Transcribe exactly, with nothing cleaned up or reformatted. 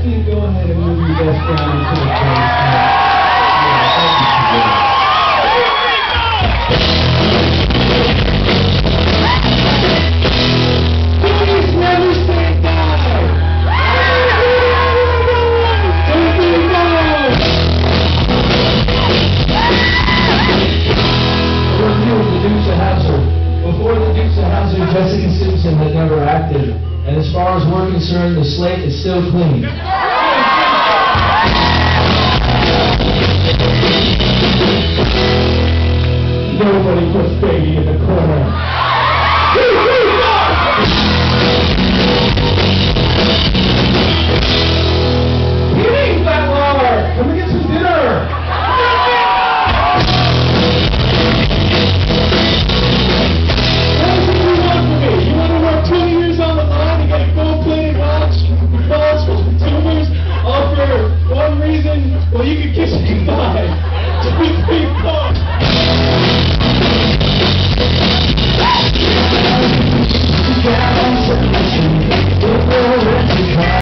you to go ahead and move your desk down into the place. Yeah, thank you. Please never say die! Don't say die! We're here with the Dukes of Hazzard. Before the Dukes of Hazzard, Jessica Simpson had never acted. And as far as we're concerned, the slate is still clean. Nobody puts baby in the corner. Eating that lard! Come and get some dinner! What is it you want from me? You want to work twenty years on the line and get a gold-plated watch, balls for consumers, all for one reason? Well, you can kiss